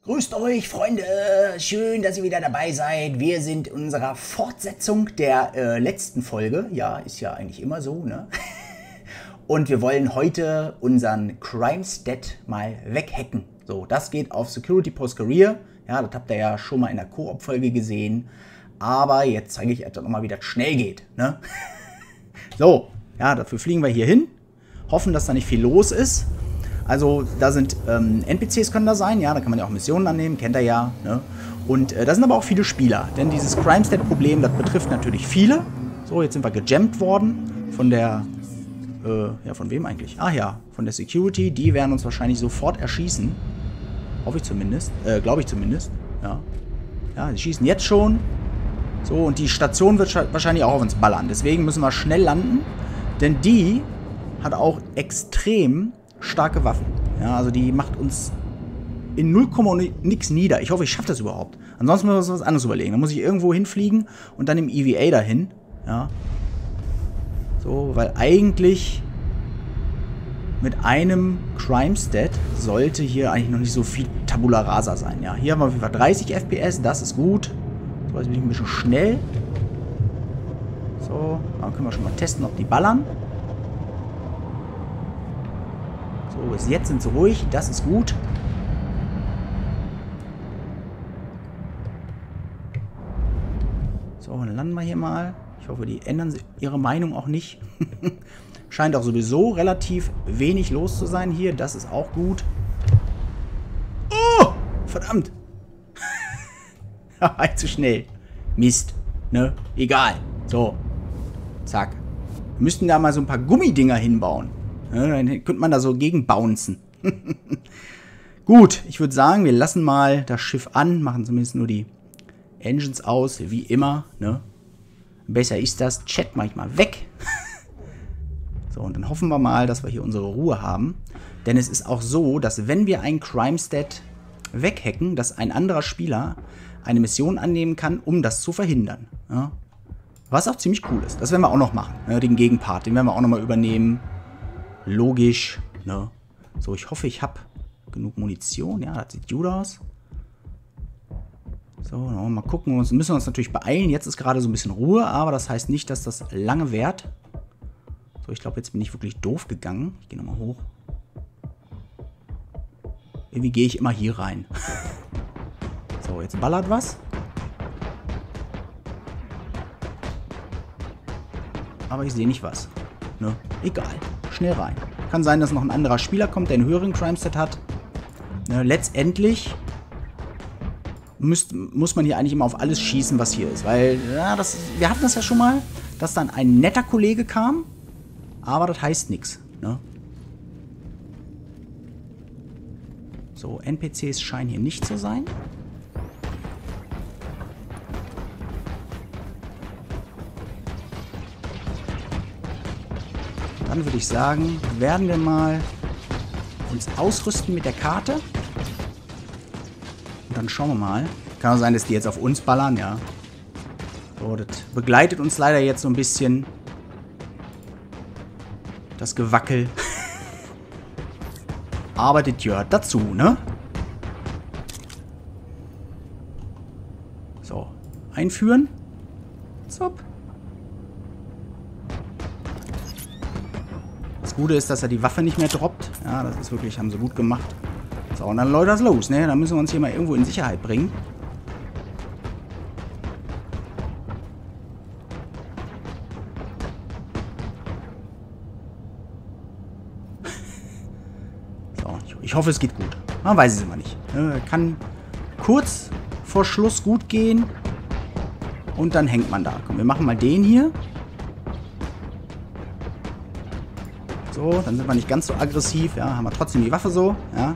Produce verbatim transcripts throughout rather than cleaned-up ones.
Grüßt euch, Freunde! Schön, dass ihr wieder dabei seid. Wir sind in unserer Fortsetzung der äh, letzten Folge. Ja, ist ja eigentlich immer so, ne? Und wir wollen heute unseren Crime-Stat mal weghacken. So, das geht auf Security Post Career. Ja, das habt ihr ja schon mal in der Koop-Folge gesehen. Aber jetzt zeige ich etwa nochmal, wie das schnell geht, ne? So, ja, dafür fliegen wir hier hin. Hoffen, dass da nicht viel los ist. Also da sind ähm, N P Cs können da sein, ja, da kann man ja auch Missionen annehmen, kennt ihr ja. Ne? Und äh, da sind aber auch viele Spieler, denn dieses Crime-Stat-Problem, das betrifft natürlich viele. So, jetzt sind wir gejammt worden von der, äh, ja, von wem eigentlich? Ah ja, von der Security, die werden uns wahrscheinlich sofort erschießen. Hoffe ich zumindest, äh, glaube ich zumindest, ja. Ja, die schießen jetzt schon. So, und die Station wird wahrscheinlich auch auf uns ballern, deswegen müssen wir schnell landen, denn die hat auch extrem starke Waffen. Ja, also die macht uns in null Komma nix nieder. Ich hoffe, ich schaffe das überhaupt. Ansonsten müssen wir uns was anderes überlegen. Dann muss ich irgendwo hinfliegen und dann im E V A dahin. Ja. So, weil eigentlich mit einem Crime-Stat sollte hier eigentlich noch nicht so viel Tabula Rasa sein. Ja, hier haben wir auf jeden Fall dreißig F P S. Das ist gut. So, jetzt bin ich ein bisschen schnell. So, dann können wir schon mal testen, ob die ballern. So, bis jetzt sind sie ruhig. Das ist gut. So, dann landen wir hier mal. Ich hoffe, die ändern ihre Meinung auch nicht. Scheint auch sowieso relativ wenig los zu sein hier. Das ist auch gut. Oh! Verdammt! Zu schnell. Mist. Ne? Egal. So. Zack. Wir müssten da mal so ein paar Gummidinger hinbauen. Ja, dann könnte man da so gegen bouncen. Gut, ich würde sagen, wir lassen mal das Schiff an, machen zumindest nur die Engines aus, wie immer. Ne? Besser ist das. Chat mache ich mal weg. So, und dann hoffen wir mal, dass wir hier unsere Ruhe haben. Denn es ist auch so, dass wenn wir einen Crime-Stat weghacken, dass ein anderer Spieler eine Mission annehmen kann, um das zu verhindern. Ja? Was auch ziemlich cool ist. Das werden wir auch noch machen. Ne? Den Gegenpart, den werden wir auch noch mal übernehmen. Logisch, ne? So, ich hoffe, ich habe genug Munition. Ja, das sieht gut aus. So, mal gucken. Wir müssen uns natürlich beeilen. Jetzt ist gerade so ein bisschen Ruhe, aber das heißt nicht, dass das lange währt. So, ich glaube, jetzt bin ich wirklich doof gegangen. Ich gehe nochmal hoch. Irgendwie gehe ich immer hier rein. So, jetzt ballert was. Aber ich sehe nicht was. Ne? Egal. Schnell rein. Kann sein, dass noch ein anderer Spieler kommt, der einen höheren Crime-Stat hat. Ne, letztendlich müsst, muss man hier eigentlich immer auf alles schießen, was hier ist. Weil, ja, das, wir hatten das ja schon mal, dass dann ein netter Kollege kam, aber das heißt nichts. Ne? So, N P Cs scheinen hier nicht zu sein. Dann würde ich sagen, werden wir mal uns ausrüsten mit der Karte. Und dann schauen wir mal. Kann auch sein, dass die jetzt auf uns ballern, ja. So, das begleitet uns leider jetzt so ein bisschen. Das Gewackel. Aber das gehört dazu, ne? So, einführen. Zop. Das Gute ist, dass er die Waffe nicht mehr droppt. Ja, das ist wirklich, haben sie gut gemacht. So, und dann läuft das los, ne? Dann müssen wir uns hier mal irgendwo in Sicherheit bringen. So, ich, ich hoffe, es geht gut. Man weiß es immer nicht. Ne? Kann kurz vor Schluss gut gehen. Und dann hängt man da. Komm, wir machen mal den hier. So, dann sind wir nicht ganz so aggressiv, ja, haben wir trotzdem die Waffe so, ja.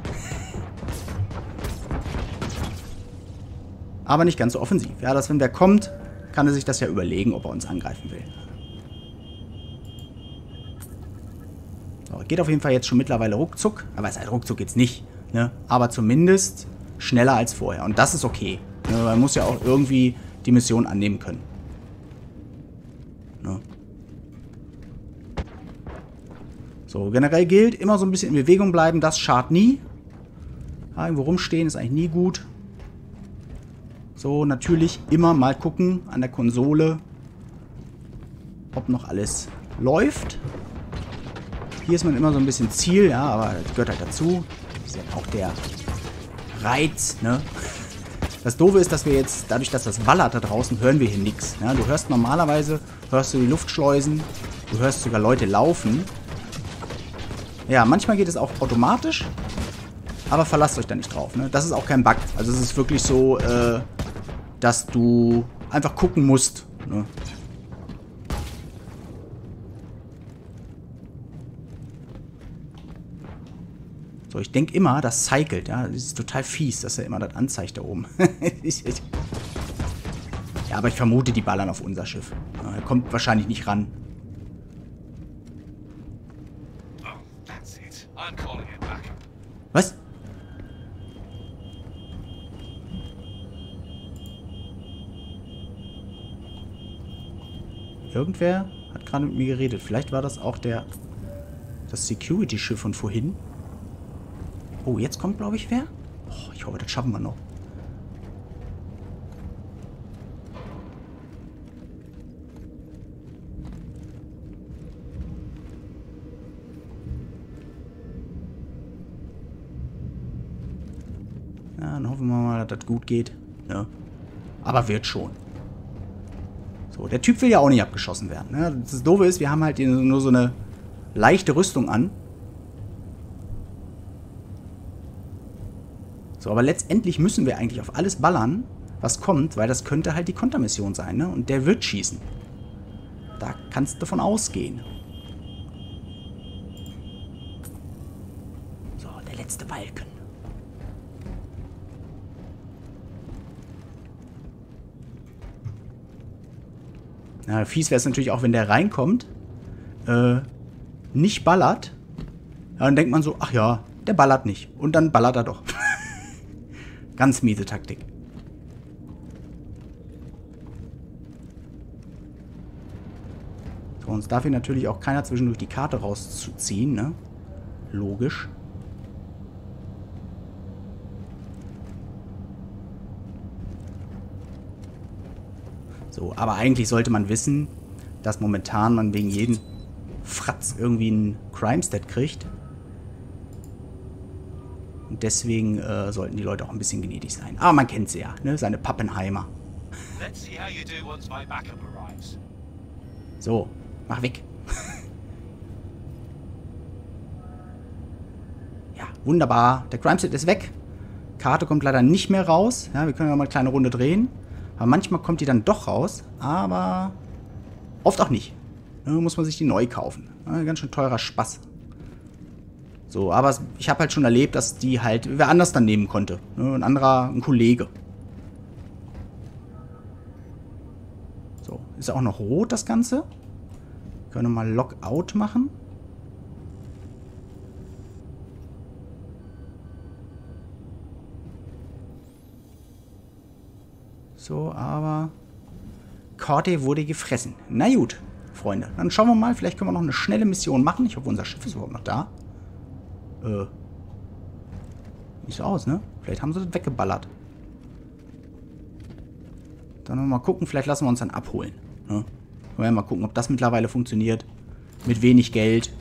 Aber nicht ganz so offensiv, ja, dass wenn der kommt, kann er sich das ja überlegen, ob er uns angreifen will. So, geht auf jeden Fall jetzt schon mittlerweile ruckzuck, aber es heißt ruckzuck jetzt nicht, ne, aber zumindest schneller als vorher und das ist okay, ne? Man muss ja auch irgendwie die Mission annehmen können. Ne? So, generell gilt, immer so ein bisschen in Bewegung bleiben, das schadet nie. Ah, irgendwo rumstehen ist eigentlich nie gut. So, natürlich immer mal gucken an der Konsole, ob noch alles läuft. Hier ist man immer so ein bisschen Ziel, ja, aber das gehört halt dazu. Das ist ja auch der Reiz, ne? Das Doofe ist, dass wir jetzt, dadurch, dass das ballert da draußen, hören wir hier nichts. Ja? Du hörst normalerweise, hörst du die Luftschleusen, du hörst sogar Leute laufen. Ja, manchmal geht es auch automatisch, aber verlasst euch da nicht drauf. Ne? Das ist auch kein Bug. Also es ist wirklich so, äh, dass du einfach gucken musst. Ne? So, ich denke immer, das cycelt, ja. Das ist total fies, dass er immer das anzeigt da oben. Ja, aber ich vermute, die ballern auf unser Schiff. Ja, er kommt wahrscheinlich nicht ran. Was? Irgendwer hat gerade mit mir geredet. Vielleicht war das auch der das Security-Schiff von vorhin. Oh, jetzt kommt, glaube ich, wer? Oh, ich hoffe, das schaffen wir noch. Ja, dann hoffen wir mal, dass das gut geht. Ja. Aber wird schon. So, der Typ will ja auch nicht abgeschossen werden. Ne? Das Doofe ist, wir haben halt nur so eine leichte Rüstung an. So, aber letztendlich müssen wir eigentlich auf alles ballern, was kommt, weil das könnte halt die Kontermission sein, ne? Und der wird schießen. Da kannst du davon ausgehen. So, der letzte Balken. Na, fies wäre es natürlich auch, wenn der reinkommt, äh, nicht ballert. Ja, dann denkt man so, ach ja, der ballert nicht. Und dann ballert er doch. Ganz miese Taktik. So, uns darf hier natürlich auch keiner zwischendurch die Karte rauszuziehen, ne? Logisch. So, aber eigentlich sollte man wissen, dass momentan man wegen jedem Fratz irgendwie einen Crime-Stat kriegt. Und deswegen äh, sollten die Leute auch ein bisschen gnädig sein. Aber man kennt sie ja, ne? Seine Pappenheimer. So, mach weg. Ja, wunderbar. Der Crime-Stat ist weg. Karte kommt leider nicht mehr raus. Ja, wir können ja mal eine kleine Runde drehen. Aber manchmal kommt die dann doch raus. Aber oft auch nicht. Da muss man sich die neu kaufen. Ja, ganz schön teurer Spaß. So, aber ich habe halt schon erlebt, dass die halt wer anders dann nehmen konnte. Ne? Ein anderer, ein Kollege. So, ist auch noch rot das Ganze. Können wir mal Lockout machen. So, aber Karte wurde gefressen. Na gut, Freunde. Dann schauen wir mal, vielleicht können wir noch eine schnelle Mission machen. Ich hoffe, unser Schiff ist überhaupt noch da. Äh. Nicht so aus, ne? Vielleicht haben sie das weggeballert. Dann mal gucken, vielleicht lassen wir uns dann abholen. Ne? Können wir ja mal gucken, ob das mittlerweile funktioniert. Mit wenig Geld.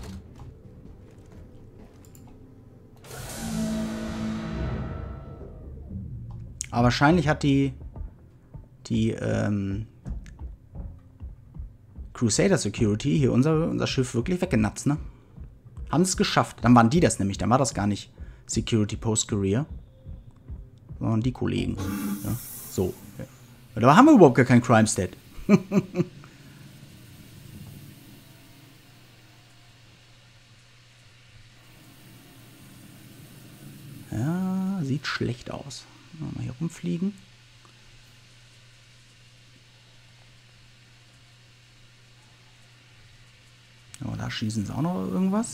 Aber wahrscheinlich hat die die ähm, Crusader Security hier unser, unser Schiff wirklich weggenatzt, ne? Haben es geschafft. Dann waren die das nämlich. Dann war das gar nicht Security Post Career. Sondern die Kollegen. Ja, so. Ja. Da haben wir überhaupt gar kein Crime Stat. Ja, sieht schlecht aus. Mal hier rumfliegen. Oh, da schießen sie auch noch irgendwas.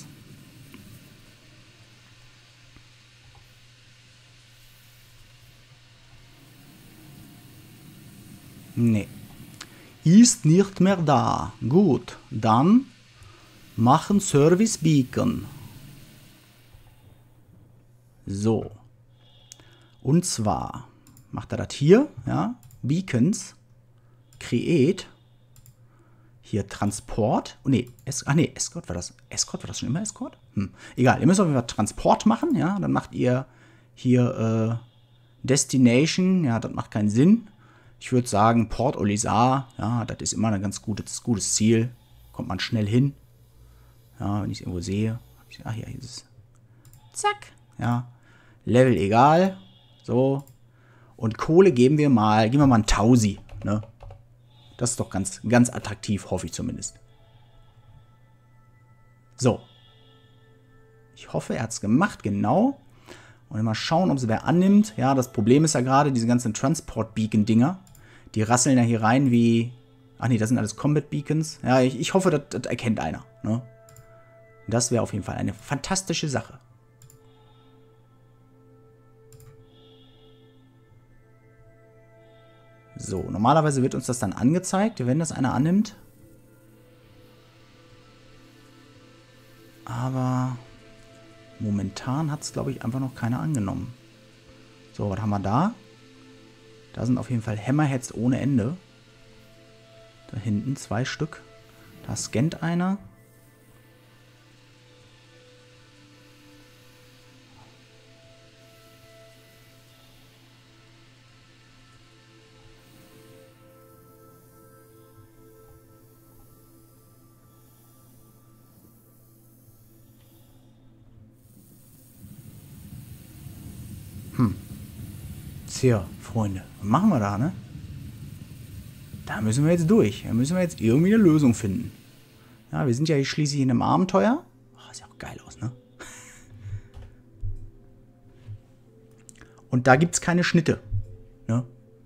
Nee. Ist nicht mehr da. Gut, dann machen Service Beacon. So. Und zwar macht er das hier, ja, Beacons, Create, hier Transport, oh nee, es, ah nee, Escort war das, Escort war das schon immer Escort? Hm, egal, ihr müsst auf jeden Fall Transport machen, ja, dann macht ihr hier äh, Destination, ja, das macht keinen Sinn. Ich würde sagen Port Olisar, ja, das ist immer ein ganz gutes, gutes Ziel, kommt man schnell hin, ja, wenn ich es irgendwo sehe, ach ja, hier ist es, zack, ja, Level egal, so, und Kohle geben wir mal, geben wir mal ein Tausi, ne? Das ist doch ganz, ganz attraktiv, hoffe ich zumindest. So. Ich hoffe, er hat es gemacht, genau. Und mal schauen, ob es wer annimmt. Ja, das Problem ist ja gerade, diese ganzen Transport-Beacon-Dinger, die rasseln ja hier rein wie... Ach nee, das sind alles Combat-Beacons. Ja, ich, ich hoffe, das, das erkennt einer, ne? Das wäre auf jeden Fall eine fantastische Sache. So, normalerweise wird uns das dann angezeigt, wenn das einer annimmt. Aber momentan hat es, glaube ich, einfach noch keiner angenommen. So, was haben wir da? Da sind auf jeden Fall Hammerheads ohne Ende. Da hinten zwei Stück. Da scannt einer. Hm. Tja, Freunde, was machen wir da, ne? Da müssen wir jetzt durch. Da müssen wir jetzt irgendwie eine Lösung finden. Ja, wir sind ja hier schließlich in einem Abenteuer. Oh, sieht auch geil aus, ne? Und da gibt es keine Schnitte, ne?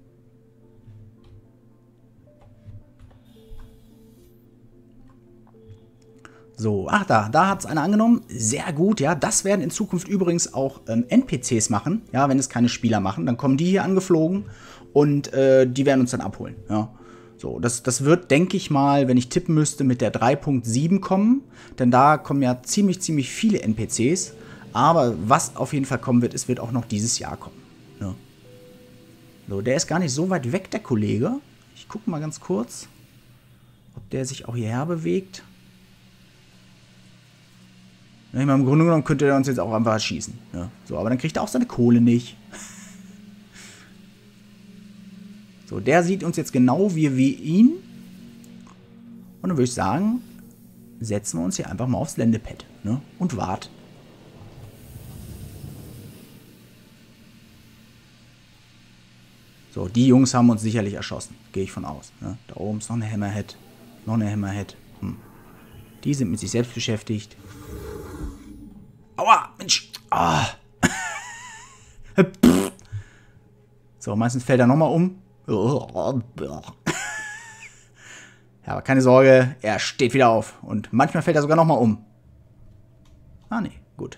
So, ach da, da hat es einer angenommen. Sehr gut, ja. Das werden in Zukunft übrigens auch ähm, N P Cs machen, ja, wenn es keine Spieler machen. Dann kommen die hier angeflogen und äh, die werden uns dann abholen, ja. So, das, das wird, denke ich mal, wenn ich tippen müsste, mit der drei Punkt sieben kommen. Denn da kommen ja ziemlich, ziemlich viele N P Cs. Aber was auf jeden Fall kommen wird, es wird auch noch dieses Jahr kommen, ja. So, der ist gar nicht so weit weg, der Kollege. Ich gucke mal ganz kurz, ob der sich auch hierher bewegt. Ich meine, im Grunde genommen könnte er uns jetzt auch einfach erschießen. Ja, so, aber dann kriegt er auch seine Kohle nicht. So, der sieht uns jetzt genau wie wir ihn. Und dann würde ich sagen, setzen wir uns hier einfach mal aufs Landepad, ne? Und warten. So, die Jungs haben uns sicherlich erschossen. Gehe ich von aus. Ne? Da oben ist noch eine Hammerhead. Noch eine Hammerhead. Hm. Die sind mit sich selbst beschäftigt. Aua, Mensch. Ah. So, meistens fällt er nochmal um. Ja, aber keine Sorge, er steht wieder auf. Und manchmal fällt er sogar nochmal um. Ah, nee, gut.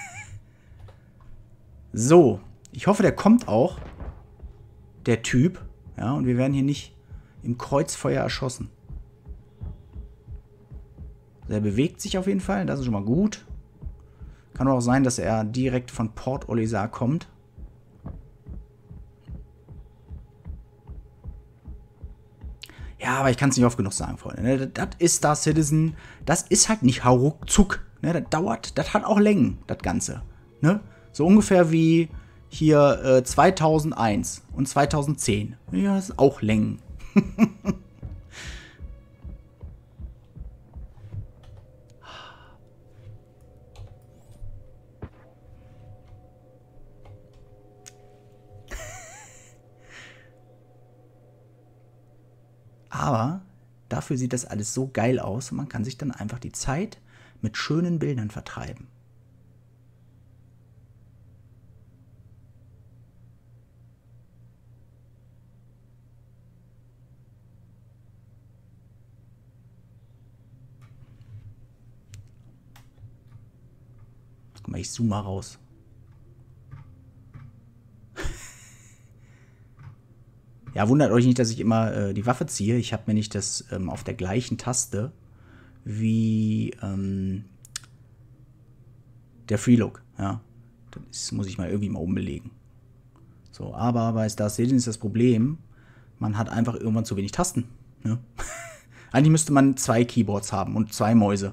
So, ich hoffe, der kommt auch. Der Typ. Ja, und wir werden hier nicht im Kreuzfeuer erschossen. Der bewegt sich auf jeden Fall, das ist schon mal gut. Kann auch sein, dass er direkt von Port Olisar kommt. Ja, aber ich kann es nicht oft genug sagen, Freunde. Das ist Star Citizen. Das ist halt nicht hauruckzuck. Das dauert, das hat auch Längen, das Ganze. Ne? So ungefähr wie hier äh, zweitausendeins und zweitausendzehn. Ja, das ist auch Längen. Aber dafür sieht das alles so geil aus und man kann sich dann einfach die Zeit mit schönen Bildern vertreiben. Guck mal, ich zoome mal raus. Ja, wundert euch nicht, dass ich immer äh, die Waffe ziehe. Ich habe mir nicht das ähm, auf der gleichen Taste wie ähm, der Freelook. Ja, das muss ich mal irgendwie mal umbelegen. So, aber bei Star Citizen ist das Problem, man hat einfach irgendwann zu wenig Tasten. Ne? Eigentlich müsste man zwei Keyboards haben und zwei Mäuse.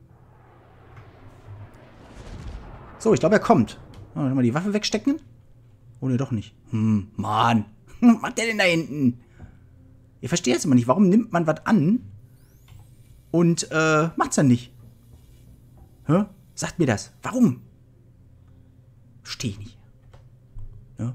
So, ich glaube, er kommt. Oh, mal die Waffe wegstecken? Oder doch nicht? Hm, Mann. Was macht der denn da hinten? Ich verstehe jetzt immer nicht. Warum nimmt man was an und äh, macht's dann nicht? Hä? Sagt mir das. Warum? Verstehe ich nicht. Ja?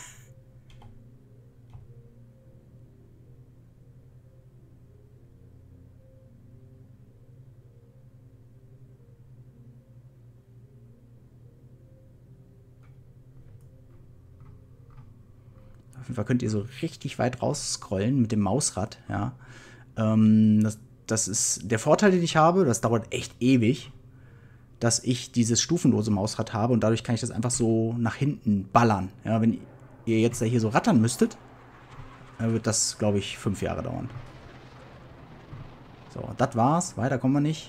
Auf jeden Fall könnt ihr so richtig weit rausscrollen mit dem Mausrad. Ja. Ähm, das, das ist der Vorteil, den ich habe. Das dauert echt ewig, dass ich dieses stufenlose Mausrad habe und dadurch kann ich das einfach so nach hinten ballern. Ja, wenn ihr jetzt da hier so rattern müsstet, dann wird das, glaube ich, fünf Jahre dauern. So, das war's. Weiter kommen wir nicht.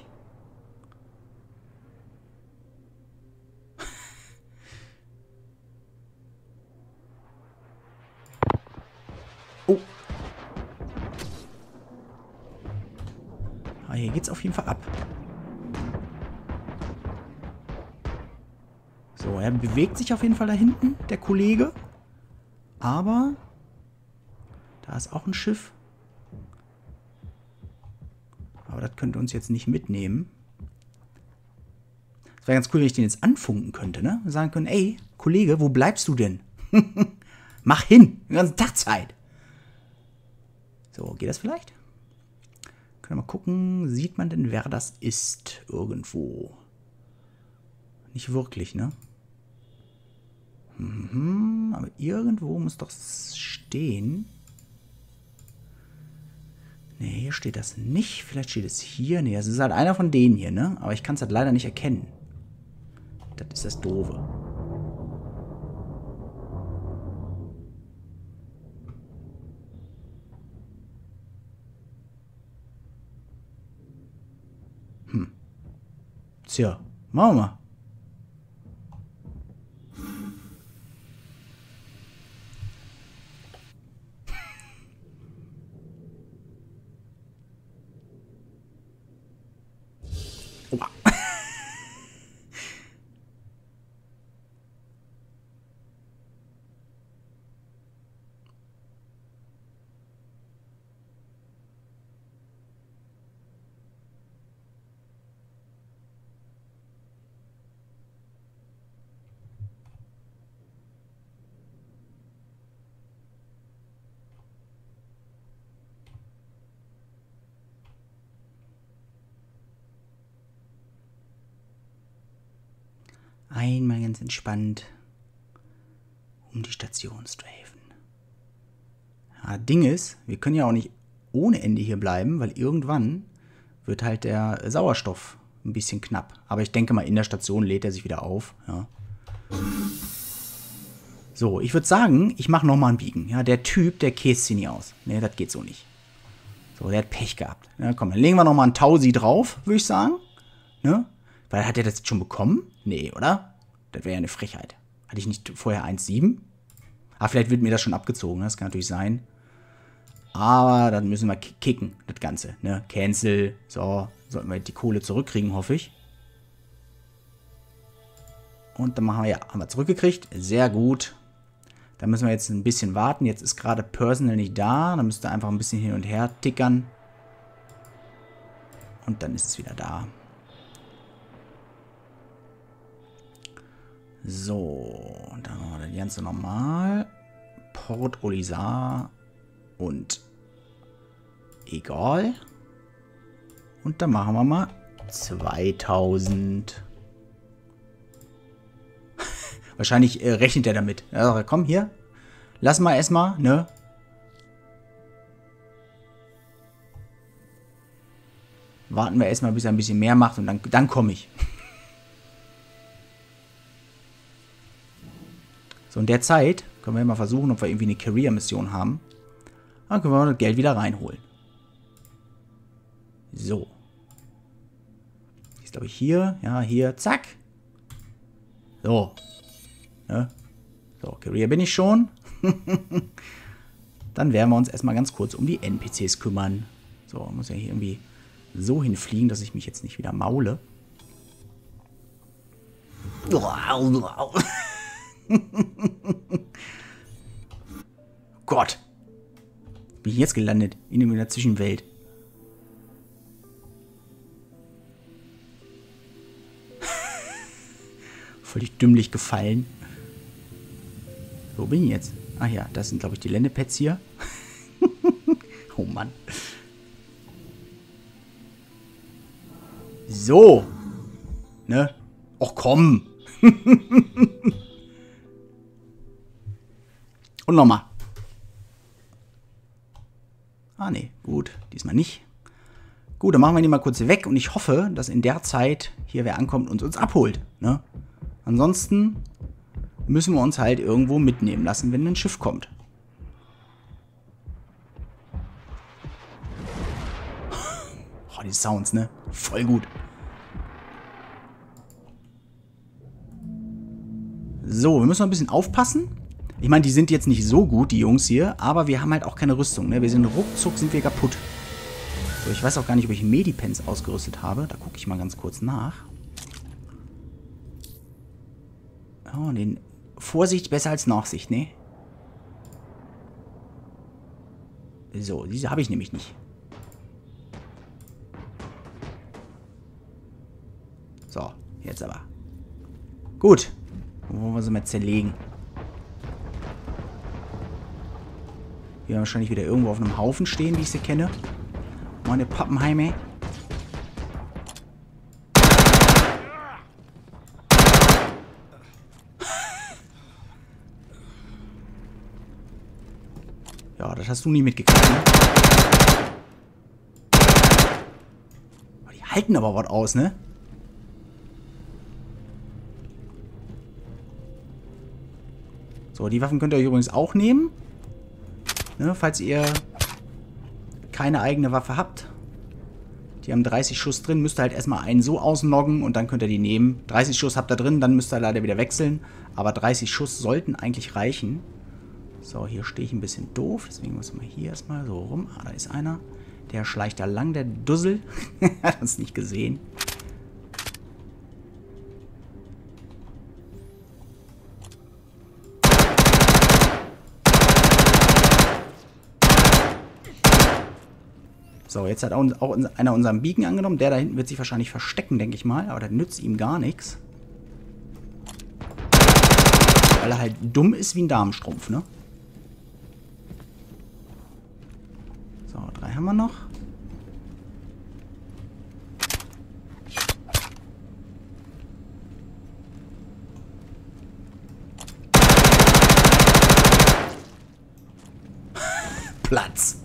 Oh. Ah, hier geht's auf jeden Fall ab. So, er bewegt sich auf jeden Fall da hinten, der Kollege. Aber da ist auch ein Schiff. Aber das könnte uns jetzt nicht mitnehmen. Es wäre ganz cool, wenn ich den jetzt anfunken könnte, ne? Und sagen können, ey, Kollege, wo bleibst du denn? Mach hin, den ganzen Tag Zeit. So, geht das vielleicht? Können wir mal gucken, sieht man denn, wer das ist irgendwo? Nicht wirklich, ne? Mhm, aber irgendwo muss doch stehen. Ne, hier steht das nicht. Vielleicht steht es hier. Ne, es ist halt einer von denen hier, ne? Aber ich kann es halt leider nicht erkennen. Das ist das Doofe. Hm. Tja, machen wir mal. Oha. Einmal ganz entspannt um die Station strafen. Ja, Ding ist, wir können ja auch nicht ohne Ende hier bleiben, weil irgendwann wird halt der Sauerstoff ein bisschen knapp. Aber ich denke mal, in der Station lädt er sich wieder auf. Ja. So, ich würde sagen, ich mache nochmal ein Biegen. Ja, der Typ, der käst sie nie aus. Ne, das geht so nicht. So, der hat Pech gehabt. Ja, komm, dann legen wir nochmal einen Tausi drauf, würde ich sagen. Ne? Weil hat er das jetzt schon bekommen? Nee, oder? Das wäre ja eine Frechheit. Hatte ich nicht vorher eins Komma sieben? Ah, vielleicht wird mir das schon abgezogen. Das kann natürlich sein. Aber dann müssen wir kicken, das Ganze. Ne? Cancel. So, sollten wir die Kohle zurückkriegen, hoffe ich. Und dann machen wir, ja, haben wir zurückgekriegt. Sehr gut. Da müssen wir jetzt ein bisschen warten. Jetzt ist gerade Personal nicht da. Dann müsst ihr einfach ein bisschen hin und her tickern. Und dann ist es wieder da. So, dann machen wir das Ganze nochmal. Port Olisar und egal. Und dann machen wir mal zweitausend. Wahrscheinlich äh, rechnet er damit. Ja, komm, hier. Lass mal erstmal, ne? Warten wir erstmal, bis er ein bisschen mehr macht und dann, dann komme ich. So, in der Zeit können wir mal versuchen, ob wir irgendwie eine Career-Mission haben. Dann können wir das Geld wieder reinholen. So. Ist, glaube ich, hier. Ja, hier. Zack. So. Ja. So, Career bin ich schon. Dann werden wir uns erstmal ganz kurz um die N P Cs kümmern. So, muss ja hier irgendwie so hinfliegen, dass ich mich jetzt nicht wieder maule. Gott. Bin ich jetzt gelandet? In der Zwischenwelt. Völlig dümmlich gefallen. Wo bin ich jetzt? Ach ja, das sind, glaube ich, die Landepads hier. Oh Mann. So. Ne? Och komm. Und nochmal. Ah, nee. Gut. Diesmal nicht. Gut, dann machen wir die mal kurz weg. Und ich hoffe, dass in der Zeit hier wer ankommt und uns abholt. Ne? Ansonsten müssen wir uns halt irgendwo mitnehmen lassen, wenn ein Schiff kommt. Oh, die Sounds, ne? Voll gut. So, wir müssen noch ein bisschen aufpassen. Ich meine, die sind jetzt nicht so gut, die Jungs hier, aber wir haben halt auch keine Rüstung, ne? Wir sind ruckzuck, sind wir kaputt. So, ich weiß auch gar nicht, ob ich Medipens ausgerüstet habe. Da gucke ich mal ganz kurz nach. Oh, den Vorsicht besser als Nachsicht, ne? So, diese habe ich nämlich nicht. So, jetzt aber. Gut. Wo wollen wir sie mal zerlegen? Hier wahrscheinlich wieder irgendwo auf einem Haufen stehen, wie ich sie kenne. Meine Pappenheime. Ja, das hast du nie mitgekriegt, ne? Die halten aber was aus, ne? So, die Waffen könnt ihr euch übrigens auch nehmen. Ne, falls ihr keine eigene Waffe habt. Die haben dreißig Schuss drin. Müsst ihr halt erstmal einen so ausloggen und dann könnt ihr die nehmen. dreißig Schuss habt ihr drin, dann müsst ihr leider wieder wechseln. Aber dreißig Schuss sollten eigentlich reichen. So, hier stehe ich ein bisschen doof. Deswegen müssen wir hier erstmal so rum. Ah, da ist einer. Der schleicht da lang, der Dussel. Hat uns nicht gesehen. So, jetzt hat auch einer unseren Beacon angenommen. Der da hinten wird sich wahrscheinlich verstecken, denke ich mal. Aber das nützt ihm gar nichts. Weil er halt dumm ist wie ein Damenstrumpf, ne? So, drei haben wir noch. Platz.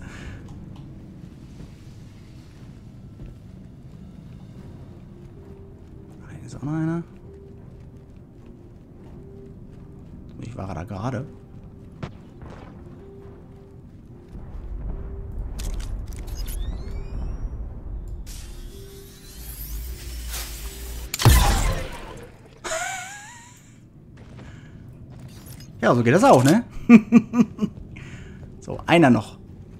Da ist auch noch einer. Ich war da gerade. Ja, so geht das auch, ne? So, einer noch.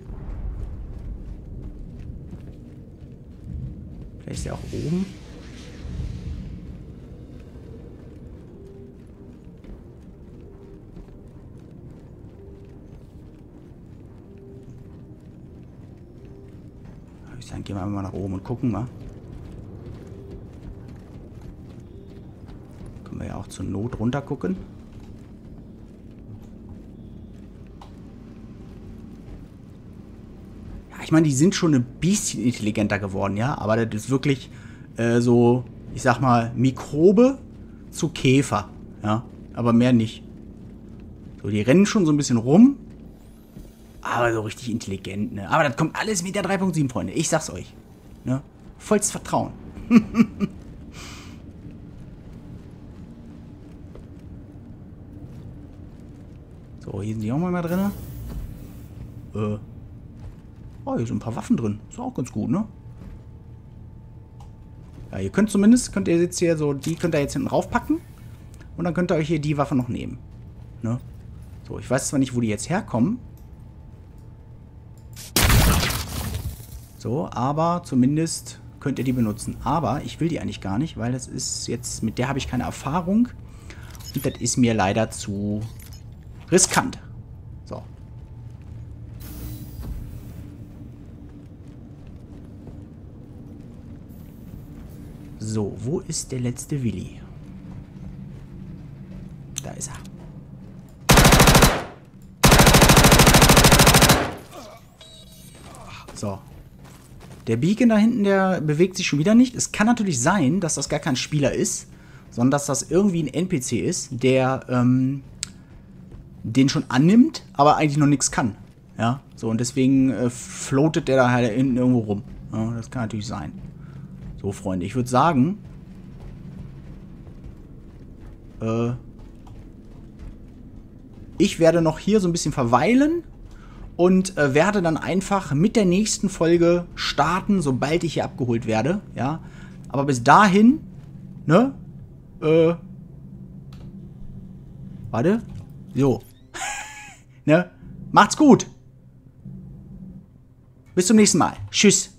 Vielleicht ist der auch oben. Ich sage, gehen wir mal nach oben und gucken mal. Können wir ja auch zur Not runter gucken. Ich meine, die sind schon ein bisschen intelligenter geworden, ja. Aber das ist wirklich äh, so, ich sag mal, Mikrobe zu Käfer, ja. Aber mehr nicht. So, die rennen schon so ein bisschen rum. Aber so richtig intelligent, ne. Aber das kommt alles mit der drei Punkt sieben, Freunde. Ich sag's euch. Ne? Vollstes Vertrauen. So, hier sind die auch mal drin. Äh. Oh, hier sind ein paar Waffen drin. Ist auch ganz gut, ne? Ja, ihr könnt zumindest, könnt ihr jetzt hier so, die könnt ihr jetzt hinten raufpacken. Und dann könnt ihr euch hier die Waffe noch nehmen. Ne? So, ich weiß zwar nicht, wo die jetzt herkommen. So, aber zumindest könnt ihr die benutzen. Aber ich will die eigentlich gar nicht, weil das ist jetzt, mit der habe ich keine Erfahrung. Und das ist mir leider zu riskant. So. So, wo ist der letzte Willi? Da ist er. So. Der Beacon da hinten, der bewegt sich schon wieder nicht. Es kann natürlich sein, dass das gar kein Spieler ist, sondern dass das irgendwie ein N P C ist, der ähm, den schon annimmt, aber eigentlich noch nichts kann. Ja, so, und deswegen äh, floatet der da halt hinten irgendwo rum. Ja, das kann natürlich sein. So, Freunde, ich würde sagen, äh, ich werde noch hier so ein bisschen verweilen und äh, werde dann einfach mit der nächsten Folge starten, sobald ich hier abgeholt werde. Ja, aber bis dahin, ne, äh, warte, so, ne, macht's gut. Bis zum nächsten Mal. Tschüss.